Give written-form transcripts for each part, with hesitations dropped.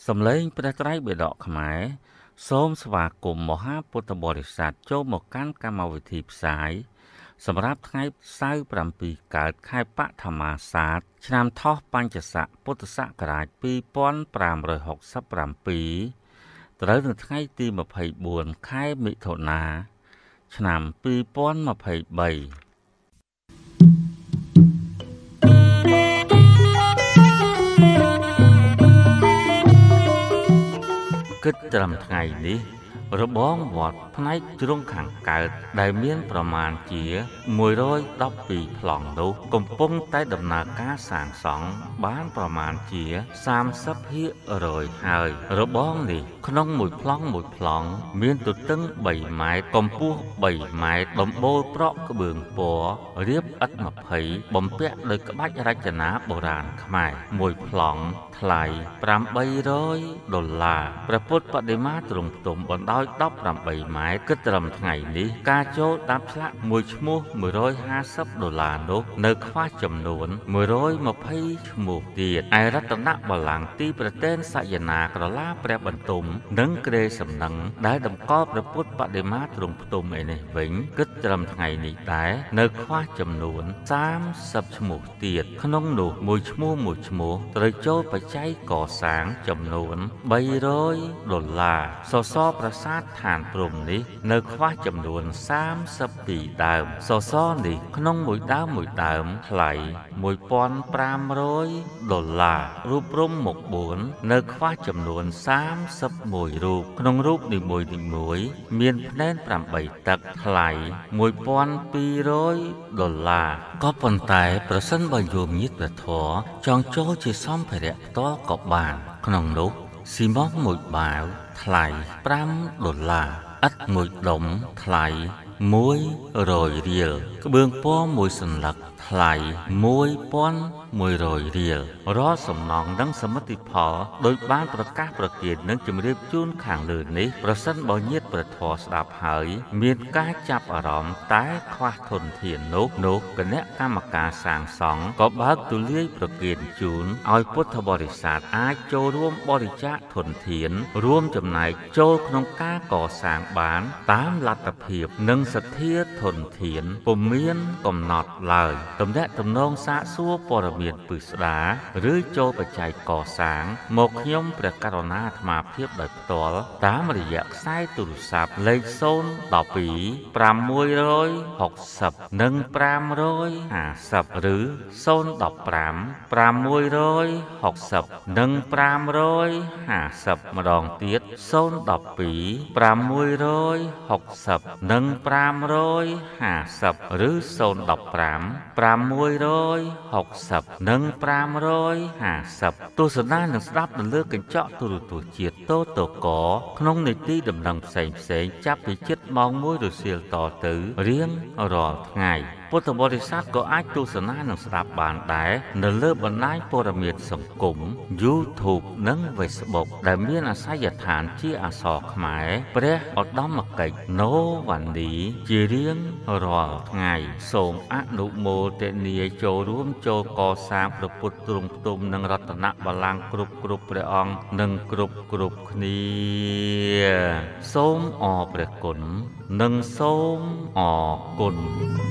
Sầm lênประไตรเบดอกขมายសូមស្វាគមន៍មហាពុទ្ធបរិស័ទចូលមកកាន់កម្មវិធីផ្សាយសម្រាប់ថ្ងៃសៅរ៍ 7 កើតខែបឋមាសាទឆ្នាំថោះបัญចស័កពុទ្ធសករាជ 2567 ត្រូវនៅថ្ងៃទី 24 ខែមិថុនា ឆ្នាំ 2023 គិតត្រឹមថ្ងៃនេះរបងវត្តផ្នែកជ្រុងខាងកើតដែលមានប្រមាណជា112ប្លង់នោះកំពុងតែដំណើរការសាងសង់បានប្រមាណជា 30% ហើយរបងនេះក្នុងមួយប្លង់មានទទឹង 3 ម៉ែត្រកម្ពស់ 3 ម៉ែត្រដំបូលប្រក់ក្បឿងពណ៌រៀបឥដ្ឋ 20 បំពាក់ដោយក្បាច់រចនាបុរាណខ្មែរមួយប្លង់ថ្លៃ $800 ព្រះពុទ្ធបដិមាទ្រង់ផ្ទុំបណ្ដោយ 18 ម៉ែត្រគិតត្រឹមថ្ងៃនេះការចូលដាប់ឆ្លាក់មួយឈ្មោះ $150 នោះនៅខ្វះចំនួន 120 ឈ្មោះទៀតឯរតនបល្ល័ង្កទីប្រទេនសយនាក្រឡាព្រះបន្ទុំនិងគ្រែសំណឹងដែលតម្កល់ព្រះពុទ្ធបដិមាទ្រង់ផ្ទុំឯនេះវិញគិតត្រឹមថ្ងៃនេះដែរនៅខ្វះចំនួន 30 ឈ្មោះទៀតក្នុងនោះមួយឈ្មោះត្រូវចូលបច្ច័យកសាងចំនួន $300 សសរប្រាសាទឋានព្រំនេះនៅខ្វះចំនួន 32 ដើមសសរនេះក្នុងមួយដើមថ្លៃ $1,500 រូបព្រំមុខ 4 នៅខ្វះចំនួន 31 រូបក្នុងរូបនីមួយមានភ្នែន 8 ទឹកថ្លៃ $1,200 ក៏ប៉ុន្តែប្រសិនបើយោមញាតិព្រះធម៌ចង់ចូលជាសម្ភារៈផ្ទាល់ក៏បានក្នុងនោះស៊ីម៉ងត៍មួយបាវថ្លៃ $5 ឥដ្ឋមួយដុំថ្លៃ 100 រៀលក្បឿងពណ៌មួយសន្លឹកថ្លៃ $1,100 រៀលរាល់សំណងនិងសមិទ្ធផលដោយបានប្រកាសប្រទាននិងជម្រាបជូនខាងលើនេះប្រសិនបើញាតិព្រះធម៌ស្ដាប់ហើយមានការចាប់អារម្មណ៍តែខ្វះធនធាននោះគណៈកម្មការសាងសង់ក៏បើកទូលាយប្រទានជូនឲ្យពុទ្ធបរិស័ទអាចចូលរួមបរិច្ចាគធនធានរួមចំណែកចូលក្នុងការកសាងបានតាមលទ្ធភាពនិងសទ្ធាធនធានពុំមានកំណត់ឡើយទំនាក់ទំនងសាកសួរព័ត៌មានពិស្ដាឬចូលបច្ច័យកសាងមកខ្ញុំព្រះករុណាអាត្មាភាពដោយផ្ទាល់តាមរយៈខ្សែទូរស័ព្ទលេខ 012 560 និង 550 ឬ 015 660 និង 550 ម្ដងទៀត 012 660 និង 550 ឬ 015 660 និង 550 ទស្សនានិងស្ដាប់នៅលើកញ្ចក់ទូរទស្សន៍ជាតិតតកក្នុងនីតិដំណឹងផ្សេងចាប់ពីជិតម៉ោង 1 រសៀលតទៅរៀងរាល់ថ្ងៃពុទ្ធបរិស័ទក៏អាចទស្សនានិងស្ដាប់បានដែរនៅលើបណ្ដាញព័ត៌មានសង្គម YouTube និង Facebook ដែលមានអាសយដ្ឋានជាអក្សរខ្មែរព្រះឧត្តមកិច្ចណូវ៉ានីជារៀងរាល់ថ្ងៃសូមអនុមោទនាចូលរួមចូលកសាងព្រះពុទ្ធទ្រង់ផ្ទុំនិងរតនបល្ល័ង្កគ្រប់ព្រះអង្គនិងគ្រប់គ្នាសូមអរព្រះគុណនិងសូមអរគុណ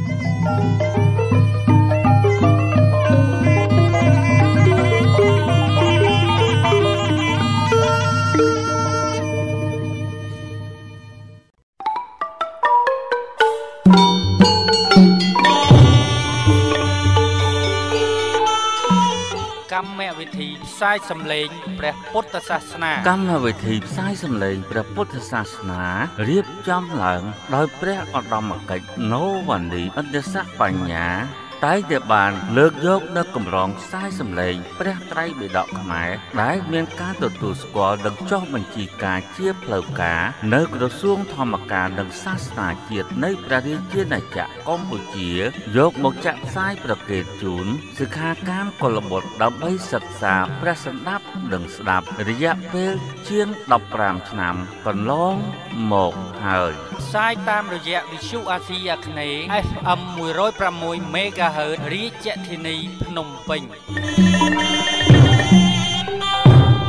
កម្មវិធីផ្សាយសម្លេងព្រះពុទ្ធសាសនាកម្មវិធីផ្សាយសម្លេងព្រះពុទ្ធសាសនារៀបចំឡើងដោយព្រះឧត្តមកិច្ចណូវ៉ានីឥទ្ធិស័កបញ្ញាតែងតែបានលើកយកនៅកម្រងខ្សែសម្លេងព្រះត្រៃបិដកខ្មែរដែលមានការទទួលស្គាល់និងចុះបញ្ជីការជាផ្លូវការនៅក្រសួងធម្មការនិងសាសនាជាតិនៃព្រះរាជាណាចក្រកម្ពុជាយកមកចាក់ផ្សាយប្រកេតជូនសិក្ខាកាមកុលបុត្រដើម្បីសិក្សាព្រះសណ្ដាប់និងស្ដាប់រយៈពេលជាង15ឆ្នាំកន្លងមកហើយផ្សាយតាមរយៈវិទ្យុអាស៊ីអាគ្នេយ៍ FM 106 MHz រាជធានីភ្នំពេញទូលព្រះ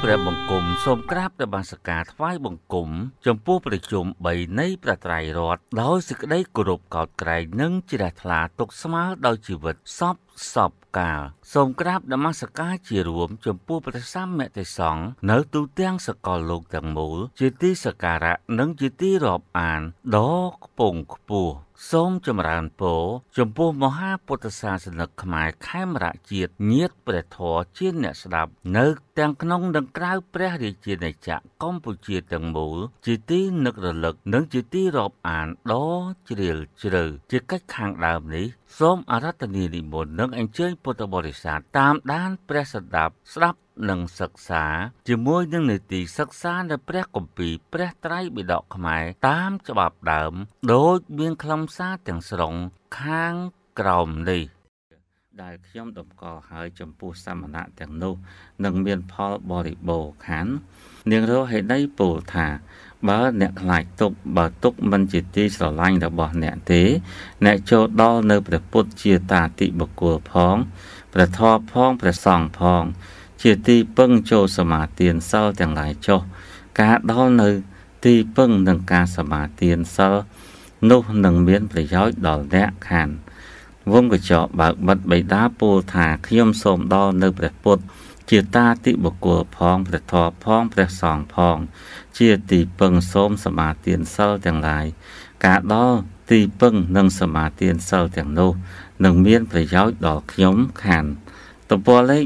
ព្រះបង្គំសូមក្រាបនមស្ការថ្វាយបង្គំចំពោះព្រះជន្ម3នៃព្រះត្រៃរតន៍ដោយសេចក្តីគោរពកោតក្រែងនិងជ្រះថ្លាទុកស្មើដោយជីវិតសពកាលសូមក្រាបនមស្ការជារួមចំពោះព្រះសម្មាសង្ឃនៅទូទាំងសកលលោកទាំងមូលជាទីសក្ការៈនិងជាទីរាប់អានដ៏ខ្ពង់ខ្ពស់សូមចម្រើនពរចំពោះមហាពុទ្ធសាសនិកខ្មែរខេមរៈជាតិញាតិព្រះធម៌ជាអ្នកស្ដាប់នៅទាំងក្នុងនិងក្រៅព្រះរាជាណាចក្រកម្ពុជាទាំងមូលជាទីនឹករលឹកនិងជាទីរាប់អានដ៏ជ្រាលជ្រៅជាកិច្ចខាងដើមនេះសូមអារាធនានិមន្តនិងអញ្ជើញពុទ្ធបរិស័ទតាមដានព្រះស្ដាប់និងសិក្សាជាមួយនឹងនីតិសិក្សានៅព្រះគម្ពីរព្រះត្រៃបិដកខ្មែរតាមច្បាប់ដើមដោយមានខ្លឹមសារទាំងស្រុងខាងក្រោមនេះដែលខ្ញុំតម្កល់ហើយចំពោះសមណៈទាំងនោះនឹងមានផលបរិបូរណ៍ខាននាងរហេតុនេះពោលថាបើអ្នកខ្លាចទុកបើទុកមិនជាទីស្រឡាញ់របស់អ្នកទេអ្នកចូលដល់នៅព្រះពុទ្ធជាតាតិបុគ្គលផងព្រះធម៌ផងព្រះសង្ឃផងជាទីពឹងចូលសមាទានសិលទាំងឡាយចុះការដល់នៅទីពឹងនឹងការសមាទានសិលនោះនឹងមានប្រយោជន៍ដល់អ្នកខានវងកញ្ចក់បើកបិទបិតាពោលថាខ្ញុំសូមដល់នៅព្រះពុទ្ធជាតាតិបុគ្គលផងព្រះធម៌ផងព្រះសង្ឃផងជាទីពឹងសូមសមាទានសិលទាំងឡាយការដល់ទីពឹងនិងសមាទានសិលទាំងនោះនឹងមានប្រយោជន៍ដល់ខ្ញុំខានទំព័រលេខ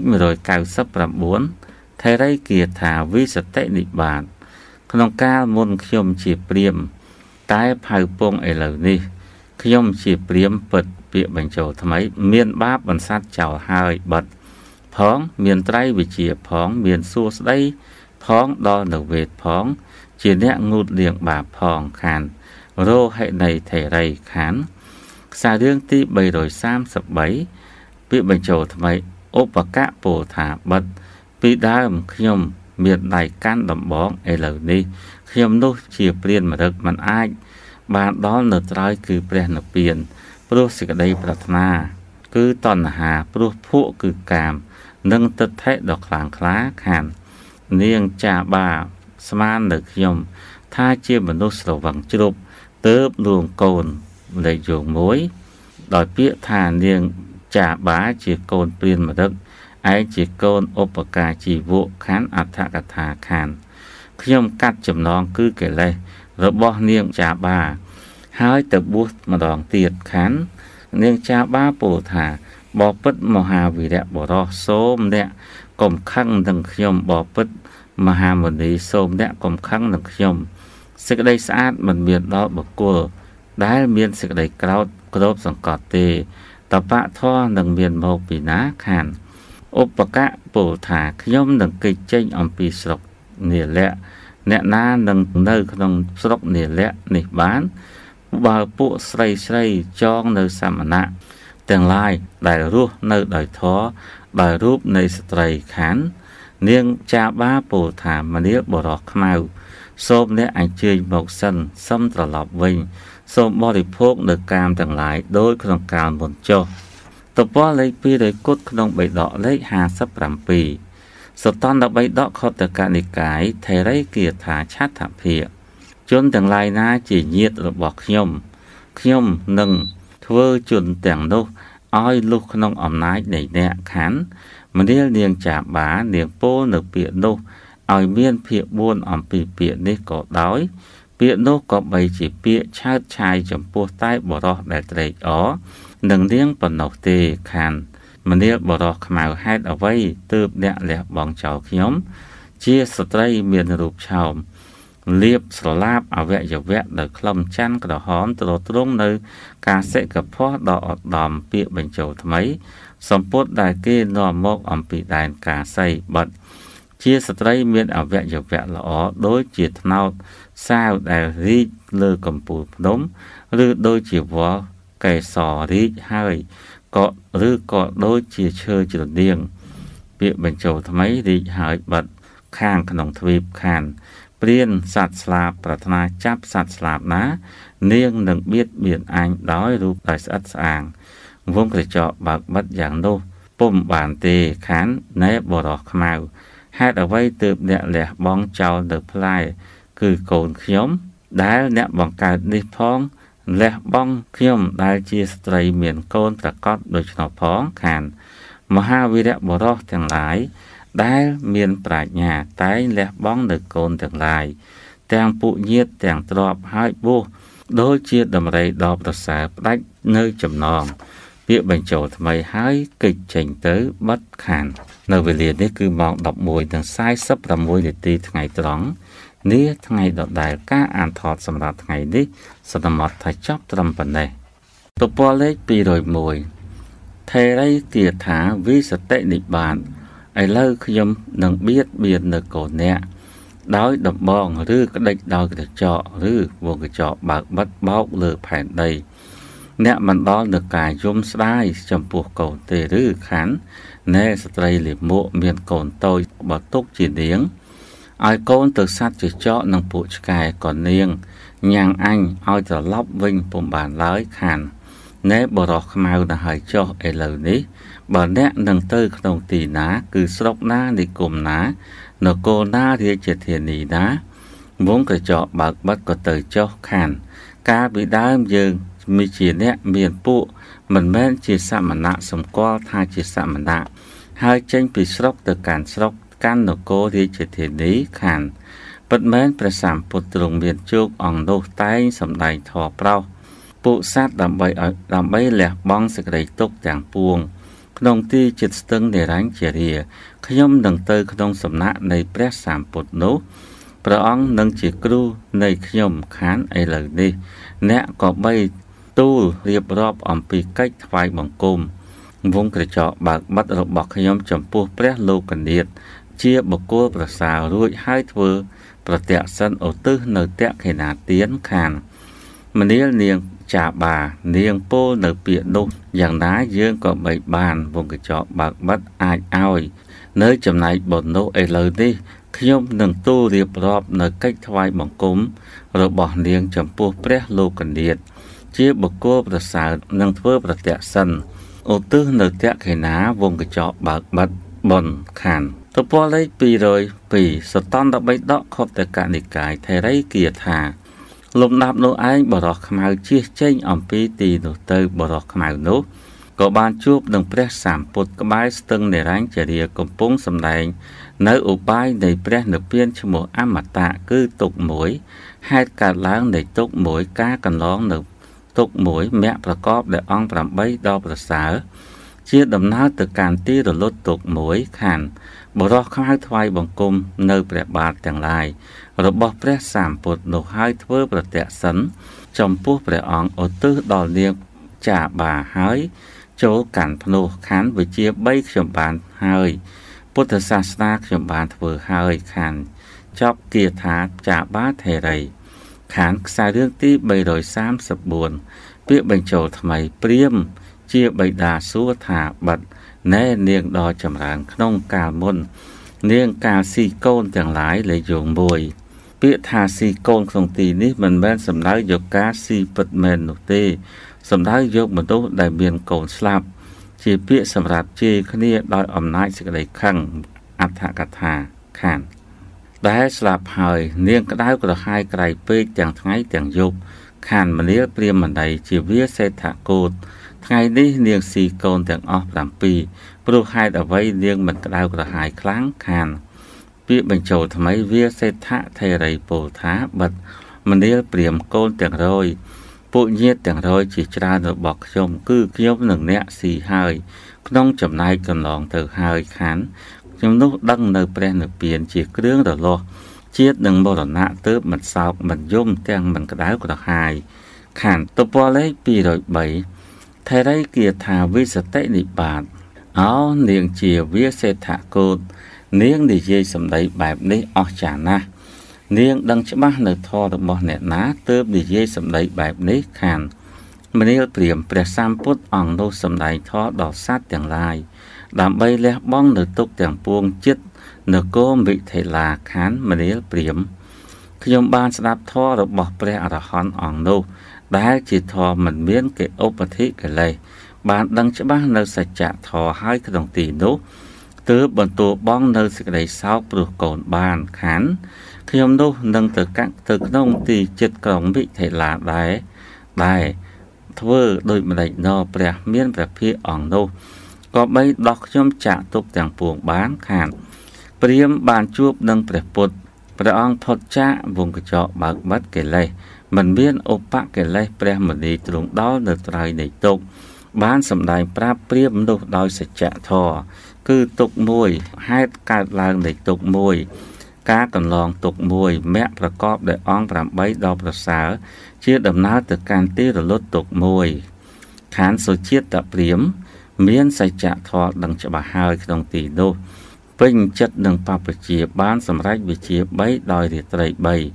199ថេរីគាថាវិសតិនិបាតក្នុងកាលមុនខ្ញុំជាព្រាហ្មណ៍តែផៅពងឥឡូវនេះខ្ញុំជាព្រាហ្មណ៍ពិតពាក្យបញ្ចូលថ្មីមានបាបបន្សាត់ចោលហើយបិទផងមានត្រៃវិជាផងមានសួស្ដីផងដល់នៅវេទផងជាអ្នកងូតលៀងបាបផងខានរោហិនៃថេរីខានខ្សែរឿងទី333ពាក្យបញ្ចូលថ្មីឧបកៈពោលថាបិទពីដើមខ្ញុំមានដៃកាន់ដំបងឥឡូវនេះខ្ញុំនោះជាព្រានមរឹកមិនអាចបានដល់នៅត្រើយគឺព្រះនិព្វានព្រោះសេចក្តីប្រាថ្នាគឺតណ្ហាព្រោះភក់គឺកាមនិងទិដ្ឋិដ៏ខ្លាំងក្លាខាននាងចាបាស្មាននៅខ្ញុំថាជាមនុស្សស្រវឹងជ្រប់ទើបលួងកូនលេខយោងមួយដោយពាក្យថានាងចាបាជាកូនព្រានមរឹកឯងជាកូនឧបការជីវកខានអដ្ឋកថាខានខ្ញុំកាត់ចំណងគឺកិលេសរបស់នាងចាបាហើយទៅបួសម្ដងទៀតខាននាងចាបាពោលថាបពិតមហាវីរៈបរោះសូមអ្នកកុំខឹងនឹងខ្ញុំបពិតមហាមុនីសូមអ្នកកុំខឹងនឹងខ្ញុំសេចក្តីស្អាតមិនមានដល់បុគ្គលដែលមានសេចក្តីក្រោធគ្របសង្កត់ទេតបៈធរនឹងមានមកពីណាខានឧបកៈពោលថាខ្ញុំនឹងគេចចេញអំពីស្រុកនាលៈអ្នកណានឹងនៅក្នុងស្រុកនាលៈនេះបានបើពួកស្រីចងនៅសមណៈទាំងឡាយដែលរស់នៅដោយធម៌ដោយរូបនៃស្ត្រីខាននាងចាបាពោលថាមនាលបរោះខ្មៅសូមអ្នកអញ្ជើញមកសិនសឹមត្រឡប់វិញសូមបរិភោគនៅកាមទាំងឡាយដោយក្នុងកាលមុនចុះទំព័រលេខ200គត់ក្នុងបិដកលេខ57សតន្តបិដកខុទ្ទកនិកាយថេរីគាថាឆដ្ឋភិជនទាំងឡាយណាជាញាតិរបស់ខ្ញុំនឹងធ្វើជនទាំងនោះឲ្យលុះក្នុងអំណាចនៃអ្នកខានមនាលនាងចាបានាងពោលនៅពាក្យនោះឲ្យមានភាគ4អំពីពាក្យនេះក៏ដោយពាក្យនោះក៏បីជាពាក្យឆើតឆាយចំពោះតែបរោះដែលត្រេកអរនឹងនាងប៉ុណ្ណោះទេខានមនាលបរោះខ្មៅហេតុអ្វីទើបអ្នកលះបង់ចោលខ្ញុំជាស្ត្រីមានរូបឆោមលៀបស្រឡាបអវយវៈដោយក្លំច័ន្ទក្រហមទ្រទ្រង់នៅការសិកផោះដ៏ឧត្តមពាក្យបញ្ចូលថ្មីសម្ពុតដែលគេនាំមកអំពីដែនកាសីបិទជាស្ត្រីមានអវយវៈល្អដូចជាថ្នោតសាវដែលរីកលើកំពូលភ្នំឬដូចជាវល្លិកេសររីកហើយក៏ឬក៏ដូចជាឈើជ្រនាងពាក្យបញ្ចូលថ្មីរីកហើយបិទខាងក្នុងទ្វីបខានព្រានសត្វស្លាបប្រាថ្នាចាប់សត្វស្លាបណានាងនឹងបៀតបៀនអញដោយរូបដោយស្អិតស្អាងវងក្រចកបើកបិទយ៉ាងនោះពុំបានទេខានណែបរោះខ្មៅ hạt ở vây từ nẹ lẻ bong chào được plai cứ cồn khiếm đá nẹ bằng cả đi phong lẻ bong khiếm đá chia stray miền côn và cót đôi cho nó phong khàn mà ha vi đẹp bỏ đó thằng lái đá miền prạch nhà tái lẻ bong được cồn thằng lái tàng phụ nhiệt tàng trọp hai vô đôi chia đầm rây đọp đặc xá đách nơi chầm nòng việc bệnh trổ thầm hai kịch chỉnh tới bất khàn nơi về liền đấy cứ mong đọc mùi thằng sai sắp làm mùi để tì ngày trắng ní ngày đọc đại cá an thọt sầm rạp ngày đi sầm nằm mọt thay chóp trầm phần này tổ bò lấy pi rồi mùi thề đây kìa thả vi sật tệ nịch bản ai lơ khiêm nâng biết biển nợ cổ nẹ đói đập bong rư cái địch đói cái trọ rư vô cái trọ bạc bắt bóc lừa phản đầy nẹ mình đó được cài zoom slide trong buộc cầu tề rư khán nè stray liệp mộ miền cồn tôi bỏ túc chỉ điếng ai côn từ sát chỉ cho nâng phụ cài còn niêng nhàng anh ai trở lóc vinh bùm bàn lái khàn nè bỏ đọc màu là hãy cho ai lời ní bà nẹ nâng tư đồng tỷ ná cứ sốc ná đi cùng ná nó cô ná thì chỉ thiền ní ná vốn cái trọ bạc bắt có từ cho khàn ca bị đá dương mi chỉ nẹ miền phụ mình men chỉ xa mà nạ sống qua thay chỉ xa mà nạ hai tranh bị sốc từ cản sốc can nó cô thì chỉ thiền ní khàn bất men phải sảm phụ trùng miền trước ỏng đô tay sầm đầy thò prao phụ sát làm bay lẹ bong sẽ đầy tốc tàng puông nông ti chít stưng để đánh chỉ rìa khuyên đằng tơ không sầm nạ này press sảm phụ nấu prong nâng chỉ kêu này khuyên khán ai lời đi nè có bay tu riệp rọp ẩm pi cách vài bằng côm vung cái trọ bạc bắt được bọc khuyên chấm pu press lô cần điện chia bọc cô và xào ruồi hai thưa và tẹt sân ở tư nơi tẹt khi nào tiến khàn mà niềng chả bà niềng po nở biển đông dạng đá dương có bảy bàn vùng cái trọ bạc bắt ai ao nơi chấm này bột nấu ai lời đi khi ông nâng tu riệp rọp nơi cách thoại bằng cúm rồi bỏ niềng chấm pu press lô cần điện chia bọc cô và xào nâng thưa và tẹt sân ở tư nơi tẹt khi nào vùng cái trọ bạc bắt bồn khàn tôi bỏ lấy pi rồi pi sờ ton đã bay đó khóc tại cả nịch cái thay đấy kìa thà lục nạp nô anh bỏ đọt màu chia chênh ẩm pi tì nô tơ bỏ đọt màu nô có ban chup đừng press sảm bột cái bái stưng để đánh trả địa công pung sầm đành nơi ủ bái để press nửa biên cho một ám mặt tạ cứ tục mũi hai cả láng để tục mũi cá cần lón nửa tục mũi mẹประกอบđể ong làm bay đoประสาchia đầm ná từ càn tí rồi lốt tục mũi khàn bỏ đọt khai thoại bằng cung nơi bẹt bạtទាំងឡាយរបស់ព្រះសម្ពុទ្ធនោះហើយធ្វើប្រតិសិនចំពោះព្រះអង្គឧទ្ទិសដល់នាងចាបាហើយចូលកាន់ភ្នោះខណ្ឌវិជា3ខ្ញុំបានហើយពុទ្ធសាសនាខ្ញុំបានធ្វើហើយខណ្ឌចប់គាថាចាបាថេរីខណ្ឌខ្សែរឿងទី334ពាក្យបញ្ចូលថ្មីព្រាមជាបិតាសួរថាបាត់ណែនាងដ៏ចម្រើនក្នុងកាលមុននាងកាលស៊ីកូនទាំងឡាយលេយងមួយពាក្យថាស៊ីកូនក្នុងទីនេះមិនមែនសំដៅយកការស៊ីពិតមែននោះទេសំដៅយកមនុស្សដែលមានកូនស្លាប់ជាពាក្យសម្រាប់ជេរគ្នាដោយអំណាចសេចក្តីខឹងអត្ថកថាខានដែលស្លាប់ហើយនាងក្តៅក្រហាយក្រៃពេកទាំងថ្ងៃទាំងយប់ខានមនាលព្រាហ្មណ៍ជាវាសេដ្ឋកូតថ្ងៃនេះនាងស៊ីកូនទាំងអស់7ព្រោះហេតុអ្វីនាងមិនក្តៅក្រហាយខ្លាំងខានពាក្យបញ្ចូលថ្មីវាសេដ្ឋថេរីពោលថាបាត់មនាលព្រាហ្មណ៍កូនទាំងរយពួកញាតិទាំងរយជាច្រើនរបស់ខ្ញុំគឺខ្ញុំនឹងអ្នកស៊ីហើយក្នុងចំណែកកន្លងទៅហើយខានខ្ញុំនោះដឹងនៅព្រះនិព្វានជាគ្រឿងរលាស់ជាតិនឹងមរណៈទើបមិនសោកមិនយំទាំងមិនក្តៅក្រហាយខានតពលេខ203ថេរីគាថាវិសតិនិបាតអោនាងជាវាសេដ្ឋកូតនាងនិយាយសម្ដីបែបនេះអស្ចារ្យណាស់នាងដឹងច្បាស់នៅធម៌របស់អ្នកណាទើបនិយាយសម្ដីបែបនេះខានមនាលព្រាហ្មណ៍ព្រះសម្ពុទ្ធអង្គនោះសម្ដែងធម៌ដល់សត្វទាំងឡាយដើម្បីលះបង់នៅទុក្ខទាំងពួងចិត្តនគរវិថេឡាខានមនាលព្រាហ្មណ៍ខ្ញុំបានស្ដាប់ធម៌របស់ព្រះអរហន្តអង្គនោះដែលជាធម៌មិនមានកិឧបធិកិលេសបានដឹងច្បាស់នៅសច្ចធម៌ហើយក្នុងទីនោះទើបបន្ទោបងនៅសេចក្តីសោកព្រោះកូនបានខានខ្ញុំនោះនឹងទៅកាក់ទៅក្នុងទីចិត្តក្រុងវិថេឡាដែរធ្វើដោយម្ដេចណព្រះមានព្រះភិក្ខអង្គនោះក៏បីដោះខ្ញុំចាក់ទុកទាំងពួងបានខានព្រាហ្មណ៍បានជួបនឹងព្រះពុទ្ធព្រះអង្គផុតចាកវងកញ្ចក់បើកបិទកិលេសមិនមានឧបកិលេសព្រះមនីទ្រង់ដល់នៅត្រើយនៃទុក្ខបានសម្ដែងប្រាប់ព្រាហ្មណ៍នោះដោយសច្ចធម៌គឺទុក្ខមួយហេតុកើតឡើងនៃទុក្ខមួយការកន្លងទុក្ខមួយមគ្គប្រកបដោយអង្គ8ដ៏ប្រសើរជាដំណើរទៅកាន់ទីរលត់ទុក្ខមួយខានសុជាតិព្រាហ្មណ៍មានសច្ចធម៌ដឹងច្បាស់ហើយក្នុងទីនោះពេញចិត្តនឹងបព្វជិបានសម្រេចវិជ្ជា3ដោយរាត្រី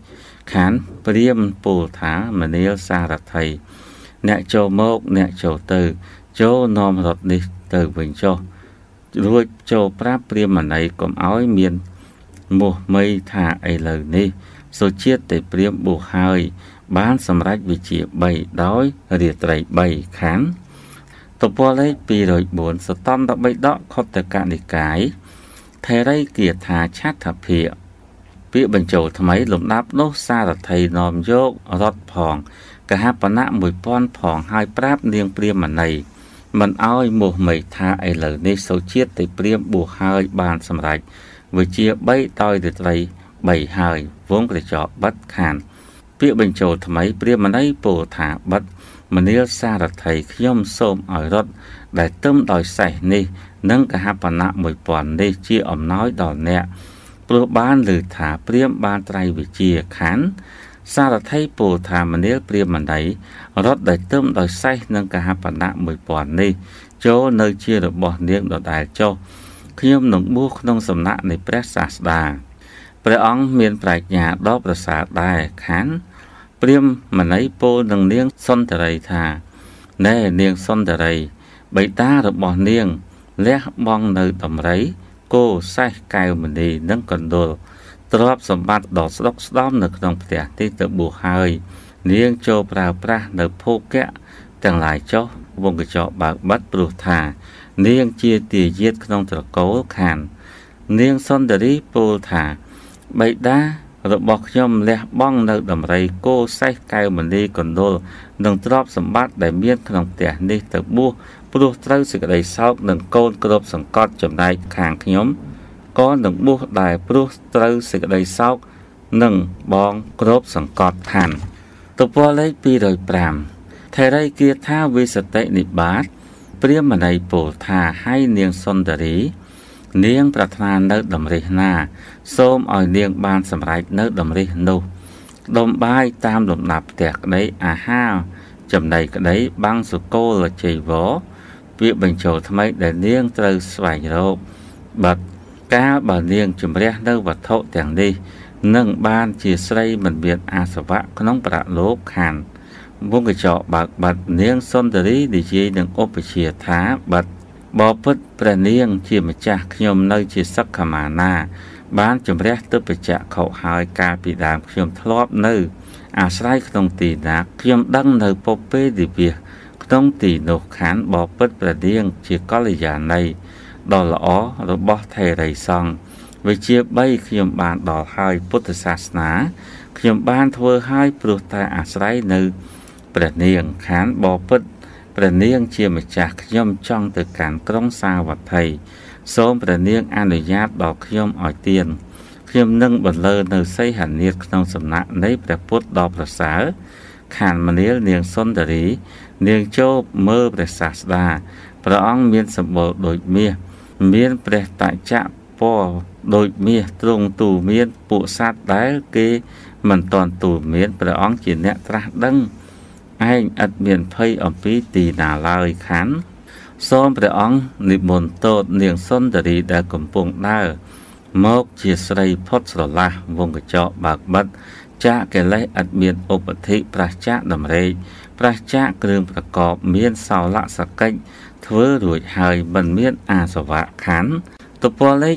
3ខានព្រាហ្មណ៍ពោលថាមនាលសារថីអ្នកចូលមកអ្នកចូលទៅចូលនាំរត់នេះទៅវិញចុះរួចចូលប្រាប់ព្រាហ្មណីកុំឲ្យមានមោះមីថាឥឡូវនេះសុជាតិតែព្រាហ្មណ៍បួសហើយបានសម្រេចវិជ្ជា3ដោយរាត្រី3ខានតពលលេខ204សតន្តបិដកខុទ្ទកនិកាយថេរីគាថាឆដ្ឋភិពាក្យបញ្ចូលថ្មីលំដាប់នោះសារថីនាំយករត់ផងកហបណៈ1000ផងហើយប្រាប់នាងព្រាហ្មណីមិនឲ្យមោះមីថាឥឡូវនេះសុជាតិតែព្រាហ្មណ៍បួសហើយបានសម្រេចវិជ្ជា3ដោយរាត្រី3ហើយវងក្រចកបិទខានពាក្យបញ្ចូលថ្មីព្រាហ្មណីពោលថាបិទមនាលសារថីខ្ញុំសូមឲ្យរត់ដែលទឹមដោយសេះនេះនិងកហបណៈ1000នេះជាអំណោយដល់អ្នកព្រោះបានឮថាព្រាហ្មណ៍បានត្រៃវិជ្ជាខានសារថីពោលថាមនាលព្រាហ្មណីរត់ដែលទឹមដោយសេះនិងកហបណៈ1000នេះចូលនៅជារបស់នាងដដែលចុះខ្ញុំនឹងបួសក្នុងសំណាក់នៃព្រះសាស្តាព្រះអង្គមានប្រាជ្ញាដ៏ប្រសើរដែរខានព្រាហ្មណីពោលនឹងនាងសុន្ទរីថាណែនាងសុន្ទរីបិតារបស់នាងលះបង់នៅដំរីគោសេះកែវមณีនិងកណ្ដុរទ្រព្យសម្បត្តិដ៏ស្ដុកស្ដំនៅក្នុងផ្ទះនេះទៅបួសហើយនាងចូលប្រើប្រាស់នៅភោគៈទាំងឡាយចុះវងកញ្ចក់បើកបិទព្រោះថានាងជាទាយាទក្នុងត្រកូលខាននាងសុន្ទរីពោលថាបិតារបស់ខ្ញុំលះបង់នៅដំរីគោសេះកែវមณีកណ្ដុរនិងទ្រព្យសម្បត្តិដែលមានក្នុងផ្ទះនេះទៅបួសព្រោះត្រូវសេចក្តីសោកនឹងកូនគ្រប់សង្កត់ចំណែកខាងខ្ញុំក៏នឹងបួសដែរព្រោះត្រូវសេចក្តីសោកនឹងបងគ្រប់សង្កត់ខានតពលលេខ205ថេរីគាថាវិសតិនិបាតព្រាហ្មណីពោលថាហើយនាងសុន្ទរីនាងប្រាថ្នានៅដំរិះណាសូមឲ្យនាងបានសម្រេចនៅដំរិះនោះដុំបាយតាមលំដាប់ផ្ទះក្តីអាហារចំណីក្តីបាំងសុគលជ័យវរពាក្យបញ្ចូលថ្មីដែលនាងត្រូវស្វែងរកបាត់កាលបើនាងជំរះនៅវត្ថុទាំងនេះនឹងបានជាស្រីមិនមានអាសវៈក្នុងប្រលោកខានវងកញ្ចក់បើកបាត់នាងសុន្ទរីនិយាយនឹងឧបជាថាបាត់បបិទ្ធព្រះនាងជាម្ចាស់ខ្ញុំនៅជាសក្ខមាណាបានជំរះទិបច្ចៈខុហើយកាលពីដើមខ្ញុំធ្លាប់នៅអាស្រ័យក្នុងទីណាខ្ញុំដឹងនៅពុពេទិវាក្នុងទីនោះខានបបិទ្ធព្រះនាងជាកល្យាណីដ៏ល្អរបស់ថេរីសង្ឃវិជ្ជា3ខ្ញុំបានដល់ហើយពុទ្ធសាសនាខ្ញុំបានធ្វើហើយព្រោះតែអាស្រ័យនៅព្រះនាងខានបបិទ្ធព្រះនាងជាម្ចាស់ខ្ញុំចង់ទៅកាន់ក្រុងសាវត្ថីសូមព្រះនាងអនុញ្ញាតដល់ខ្ញុំឲ្យទានខ្ញុំនឹងបន្លឺនៅសីហនាថក្នុងសំណាក់នៃព្រះពុទ្ធដ៏ប្រសើរខានមនាលនាងសុន្ទរីនាងចូលមើលព្រះសាស្តាព្រះអង្គមានសម្បូរដូចមាសមានព្រះតចៈពណ៌ដូចមាសទ្រង់ទូមានពួកសត្វដែលគេមិនទាន់ទូមានព្រះអង្គជាអ្នកត្រាស់ដឹងឯងឥតមានភ័យអំពីទីណាឡើយខានសូមព្រះអង្គនិមន្តទតនាងសុន្ទរីដែលកំពុងដើរមកជាស្រីផុតស្រឡះវងកញ្ចក់បើកបិទចាកកិលេសឥតមានឧបធិប្រះចាកដំរែកប្រះចាកគ្រឿងប្រកបមានសោលសកិច្ចធ្វើរួចហើយមិនមានអាសវៈខានតពលលេខ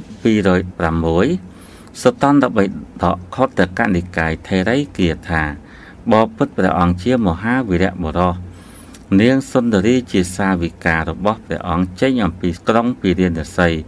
206សតន្តបិដកខុទ្ទកនិកាយថេរីគាថាបបិទ្ធព្រះអង្គជាមហាវីរៈបុរសនាងសុន្ទរីជាសាវិការបស់ព្រះអង្គចេញអំពីក្រុងពិរិណសី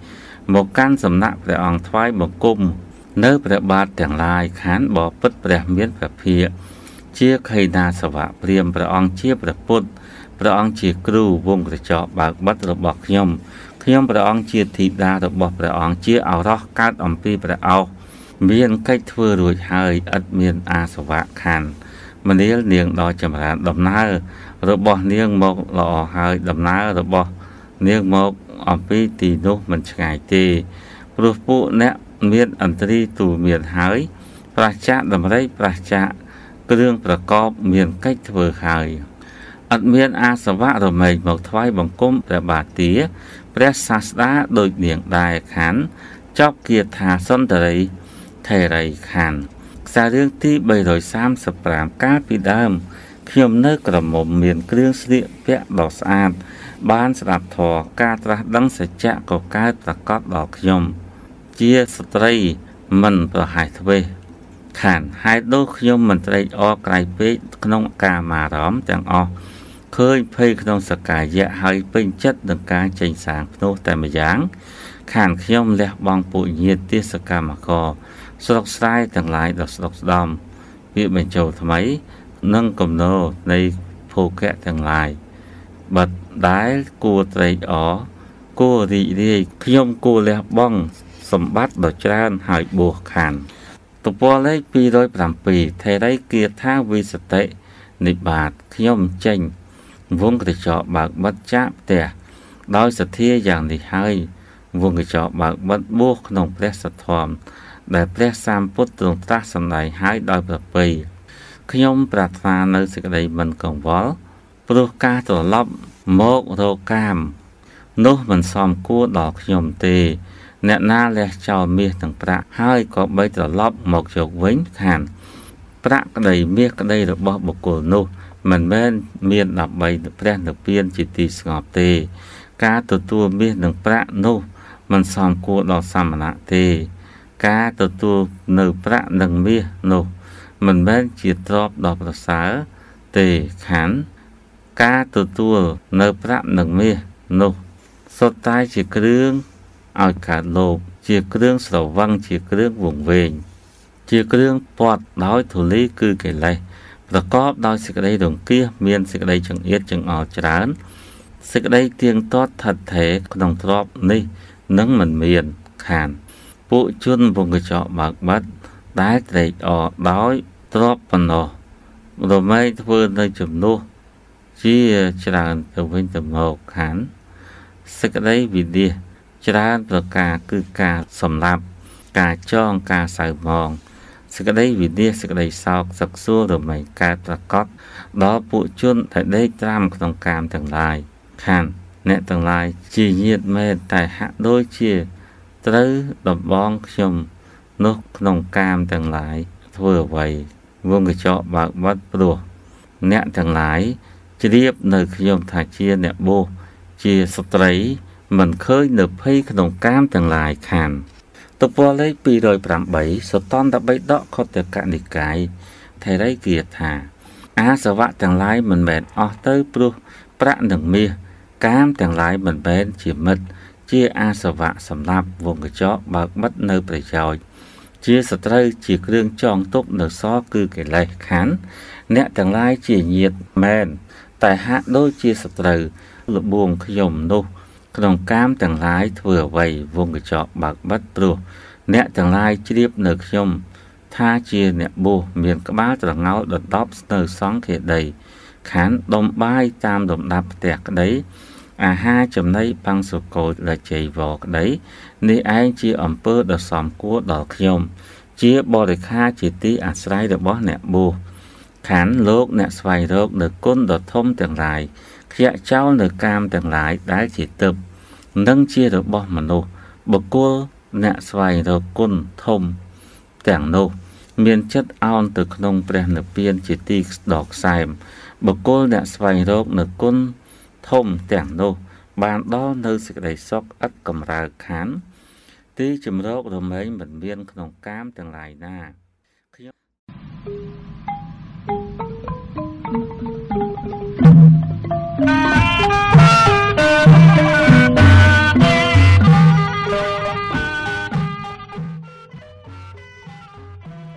một căn sầm nặng để ông thoái một cung nơi để ba tiếng lai khán bỏ bứt để miến về phía chia khay na sờ vạ riêng để ông chia để put để ông chia kêu vùng để cho bạc bắt được bọc nhom nhom để ông chia thịt đa được bọc để ông chia ao đó cát ông pi để ao miến cách thưa rồi hơi ắt miến a sờ vạ khán mình đi niềng đó chậm rãi đầm ná rồi bỏ niềng một lọ hơi đầm ná rồi bỏ niềng một ông pi tì nô mình ngày tì rồi phụ nè miềnอันตรีตูเมียนหายประชาดำไรประชาเครื่องประกอบเมียนcáchเถื่อหายอันเมียนอาสวะเราไม่บอกถวายบังคมแต่บาดเตียพระศาสดาโดยเนียงได้ขันเจ้าเกียรติหาส้นตรีไทยไรขันสาเรื่องที่ใบโดย3 สปรามก้าปีดามขยมเนื้อกระหม่อมเมียนเครื่องเสียเปียดอกสะอาดบ้านสลับทอกาตระดังสัจจะกับกาตะกอดดอกขยมเจียสตรีมันประหายทเวขันหายดูขยมมันตรีออกไกลเป๊ะขนมกามาร้อมจังอเคยเพยขนมสกายะให้เป็นจัดดังการใจสางโนแต่ไม่ยั้งขันขยมเล็บบางปุยเยียติสกามกอสลกไส้ต่างหลายดอกสลกดอมวิบัญโจทำไมนั่งกลมโนในโพแกะต่างหลายบัดได้กูตรีออกูดีดีขยมกูเล็บบ้องสมบัติดอกจานหายบวกขันตัวปอเล็กปีโดยประปีไทยได้เกียรติท่าวิสเตในบาทขยมเจงวงกระจอกบากบัดจ้าแต่โดยสัตย์อย่างดีให้วงกระจอกบากบัดบวกขนมเพลสทอมได้เพลสามพุทธตรงตาสันไดหายโดยประปีขยมปรารถนาในสิ่งใดมันกงวอลปลุกกาตัวลบโมกโรกามนุมันซ้อมกู้ดอกขยมตีเนน่าและเจ้าเมียถึงประให้ก็ใบตลบหมกจกวิ่งขันประกระไดเมียกระไดระบบบุกนุมันแม่นเมียนดับใบแพร่หนึ่งเปลี่ยนจิตติสงบตีกาตัวเมียหนึ่งประนุมันซ้อมกู้ดอกสามณะตีกาตัวหนึ่งประหนึ่งเมียนุมันแม่นจิตรอบดอกประสาตีขันกาตัวหนึ่งประหนึ่งเมียนุสุดท้ายจิตเครื่องเอาขาดโลบเจียเครื่องสระวังเจียเครื่องวงเวงเจียเครื่องปอดน้อยถุลีคือเกลัยประกอบโดยสิ่งใดดวงเกี้ยเมียนสิ่งใดจังเอียดจังออกจานสิ่งใดเตียงทอดถัดเถะขนมทรอบนี่นั่งมันเมียนขานปุจุนวงกระจอกบากบัดได้เตะออกน้อยทรอบปนอเราไม่เพื่อในจุดนู้เจียจานตะเวนตะโมกขานสิ่งใดวิดีจราประกาคือการสำรับการจ้องการใส่มองสิ่งใดวิดีสิ่งใดสอกสักซัวหรือไม่การประกอบดอปุจุนแต่ได้ตามขนมการต่างหลายขันเนต่างหลายจีเยียดเมตแต่หะโดยเชี่ยตรึดบบ้องชมนกขนมการต่างหลายเพื่อไว้วงกระเจาะบากวัดปลัวเนต่างหลายจะเรียบในขยมถ่ายเชียเนโบเชียสตรีมันเคยเนบให้ขนมกามต่างหลายขันตัวปอเล็กปีโดยปรำใบสตอนตะใบดอกเขาแต่กะนิกายไทยได้เกียรติหาอาสวะต่างหลายมันแบนออเตอร์ปลุประหนึ่งเมียกามต่างหลายมันแบนเจียมัดเจียอาสวะสำนับวงกระเจาะบากมัดเนอประจอยเจียสตรีเจียเครื่องจองตุบเนอซอคือเกลัยขันเนต่างหลายเจียเยียดแมนแต่หะโดยเจียสตรีหรือบวงขยมนุขนมกามต่างหลายเถื่อไว้วงกระจอกบากบัดปลุเนต่างหลายเจียบเนอขยมท่าเจียเนบูเมียนกบ้าตระเงาดดอบเนอสองเขตใดขันดมบ้ายตามดมดับแตกได้อาหาจำในปังสุโกและใจวอกได้นี่ไอเจียอำเภอดสอมกัวดอกขยมเจียบริค่าจิตติอาศัยดบ่เนบูขันโลกเนสไฟโรกเนก้นดดทมต่างหลายเขียเจ้าเนื้อกามต่างหลายได้จิตตึบนั่งเชียร์บ่มโนบกัวเนสไฟโรกุนทมแต่งโนเมียนจัดเอาตึกนงเปลี่ยนเปลี่ยนจิตติดอกไซมบกัวเนสไฟโรกเนื้อกุนทมแต่งโนบานดอเนื้อสิกได้ซอกอัดกำราขันที่จมโรคเราไม่เหมือนเบียนขนมกามต่างหลายหน้า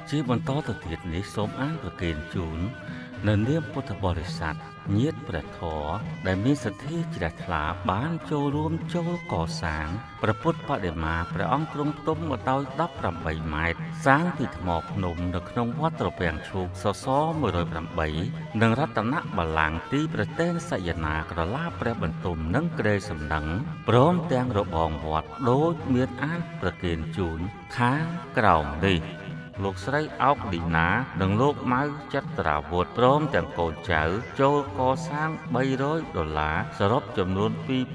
ជាបន្តទៅទៀតនេះសូមអានប្រគេនជូននៅនាមពុទ្ធបរិស័ទញាតិព្រះធម៌ដែលមានសទ្ធាជ្រះថ្លាបានចូលរួមចូលកសាងព្រះពុទ្ធបដិមាព្រះអង្គទ្រង់ផ្ទុំមកដោយ18ម៉ែត្រសាងពីថ្មភ្នំនៅក្នុងវត្តត្រពាំងឈូកសស108និងរតនបល្ល័ង្កទីប្រទេសសយនាក្រឡាព្រះបន្ទុំនិងក្រែសំណឹងព្រមទាំងរបងវត្តដូចមានអានប្រគេនជូនខាងក្រោមនេះលោកស្រីអោកលីណានិងលោកម៉ៅចត្រាវុធព្រមទាំងកូនចៅចូលកសាង$300សរុបចំនួន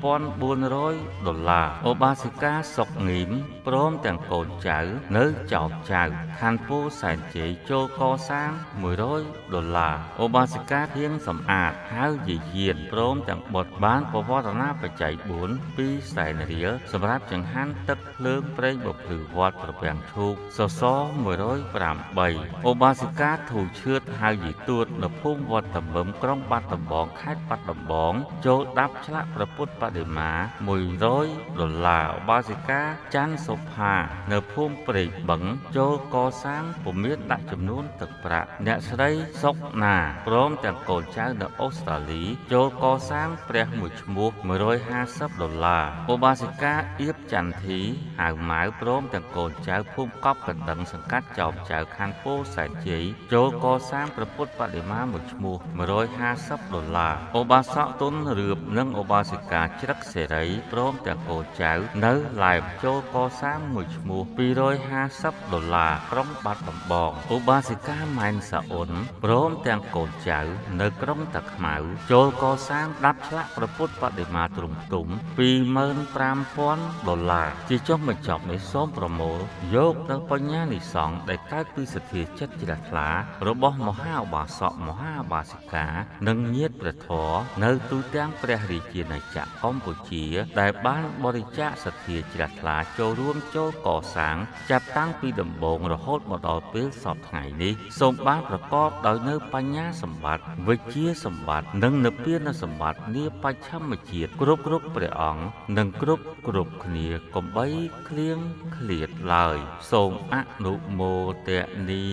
$2,400ឧបាសិកាសុកងីមព្រមទាំងកូនចៅនៅចោកចៅខណ្ឌពោធិ៍សែនជ័យចូលកសាង$100ឧបាសិកាធៀងសំអាតហៅយាយានព្រមទាំងបុត្របានប្រវត្តិណាបច្ច័យ4 2សែនរៀលសម្រាប់ចង្ហាន់ទឹកភ្លើងប្រេងបភ្លឺវត្តត្រពាំងឈូកសស108ឧបាសិកាធូឈឿតហៅយីទួតនៅភូមិវត្តតំបឹមក្រុងបាត់ដំបងខេត្តបាត់ដំបងចូលដាប់ឆ្លាក់ព្រះពុទ្ធបដិមា$100ឧបាសិកាច័ន្ទសុផានៅភូមិព្រែកបឹងចូលកសាងពុំមានដាក់ចំនួនទឹកប្រាក់អ្នកស្រីសុកណាព្រមទាំងកូនចៅនៅអូស្ត្រាលីចូលកសាងព្រះមួយឈ្មោះ$150ឧបាសិកាអៀបចន្ទធីហៅម៉ៅព្រមទាំងកូនចៅភូមិកប់កណ្ដឹងសង្កាត់ចោមចៅខណ្ឌពោធិ៍សែនជ័យចូលកសាងព្រះពុទ្ធបដិមាមួយឈ្មោះ$150ឧបាសកទុនរឿបនិងឧបាសិកាជ្រឹកសេរីព្រមទាំងកូនចៅនៅឡែបចូលកសាងមួយឈ្មោះ$250ក្រុងបាត់ដំបងឧបាសិកាម៉ែនសាអ៊ុនព្រមទាំងកូនចៅនៅក្រុងតាខ្មៅចូលកសាងដាប់ឆ្លាក់ព្រះពុទ្ធបដិមាទ្រង់ផ្ទុំ$25,000ជាចុងបញ្ចប់នេះសូមប្រមូលយកទៅបញ្ញានិសង្ឃដែលកើតពីសទ្ធាចិត្តជ្រះថ្លារបស់មហាឧបាសកមហាឧបាសិកានិងញាតិព្រះធម៌នៅទូទាំងព្រះរាជាណាចក្រកម្ពុជាដែលបានបរិច្ចាគសទ្ធាជ្រះថ្លាចូលរួមចូលកសាងចាប់តាំងពីដំបូងរហូតមកដល់ពេលសពថ្ងៃនេះសូមបានប្រកបដោយនៅបញ្ញាសម្បត្តិវិជ្ជាសម្បត្តិនិងនិព្វានសម្បត្តិនាបច្ឆមជាតិគ្រប់ព្រះអង្គនិងគ្រប់គ្នាកុំបីឃ្លៀងឃ្លាតឡើយសូមអនុមោទនា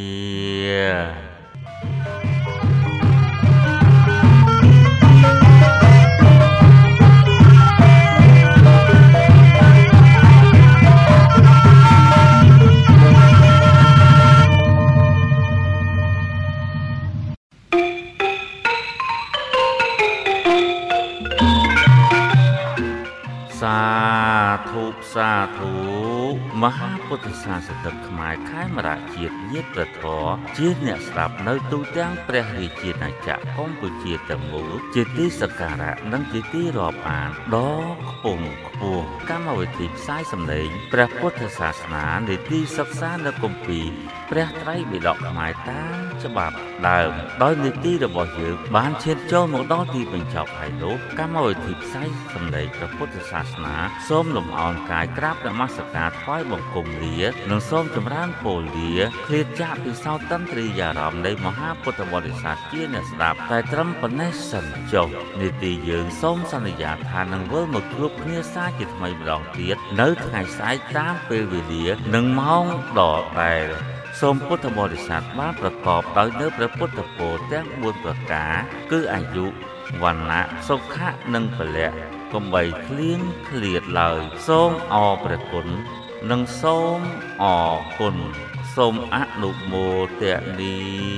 សាធុមហាពុទ្ធសាសនិកខ្មែរខេមរៈជាតិញាតិព្រះធម៌ជាអ្នកស្ដាប់នៅទូទាំងព្រះរាជាណាចក្រកម្ពុជាទាំងមូលជាទីសក្ការៈនិងជាទីរាប់អានដ៏ខ្ពង់ខ្ពស់កម្មវិធីផ្សាយសម្លេងព្រះពុទ្ធសាសនានីតិសិក្សានៅគម្ពីរព្រះត្រៃបិដកខ្មែរតាមច្បាប់ដើមដោយនីតិរបស់យើងបានឈានចូលមកដល់ទីបញ្ចប់ហើយនោះកម្មវិធីផ្សាយសម្លេងព្រះពុទ្ធសាសនាសូមលំអរកាយក្រាបនមស្ការថ្វាយបង្គំលានិងសូមចម្រើនពរលាឃ្លាតចាកពិសោធន៍តន្ត្រីអារម្មណ៍នៃមហាពុទ្ធបរិស័ទជាអ្នកស្ដាប់តែត្រឹមប៉ុណ្ណេះសិនចុះនីតិយើងសូមសន្យាថានឹងវិលមកជួបគ្នាសាជាថ្មីម្ដងទៀតនៅថ្ងៃស្អែកតាមពេលវេលានិងម៉ោងដដែលសូមពុទ្ធបរិស័ទបានប្រកបដោយនៅព្រះពុទ្ធពរទាំង4ប្រការគឺអាយុវណ្ណៈសុខៈនិងពលៈកុំបីឃ្លៀងឃ្លាតឡើយសូមអរព្រះគុណនិងសូមអរគុណសូមអនុមោទនា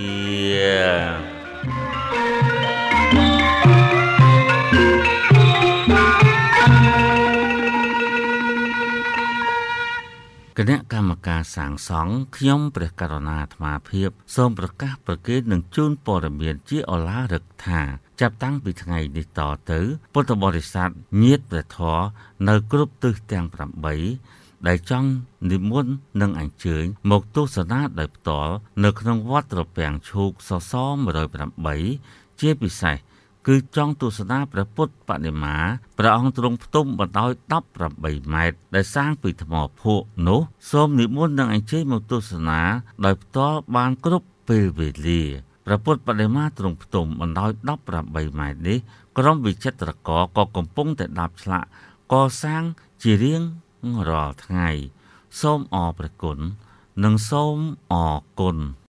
គណៈកម្មការសាងសង់ខ្ញុំព្រះករុណាអាត្មាភាពសូមប្រកាសប្រកាសនឹងជូនព័ត៌មានជាឱឡារិកថាចាប់តាំងពីថ្ងៃនេះតទៅពុទ្ធបរិស័ទញាតិព្រះធម៌នៅគ្រប់ទិសទាំង8ដែលចង់និមន្តនិងអញ្ជើញមកទស្សនាដោយផ្ទាល់នៅក្នុងវត្តត្រពាំងឈូកសស108ជាពិសេសគឺចង់ទស្សនាព្រះពុទ្ធបដិមាព្រះអង្គទ្រង់ផ្ទុំបណ្ដោយ18ម៉ែត្រដែលសាងពីថ្មភក់នោះសូមនិមន្តនិងអញ្ជើញមកទស្សនាដោយផ្ទាល់បានគ្រប់ពេលវេលាព្រះពុទ្ធបដិមាទ្រង់ផ្ទុំបណ្ដោយ18ម៉ែត្រនេះក្រុមវិចិត្រករក៏កំពុងតែដាប់ឆ្លាក់កសាងជារៀងរាល់ថ្ងៃសូមអរព្រះគុណនិងសូមអរគុណ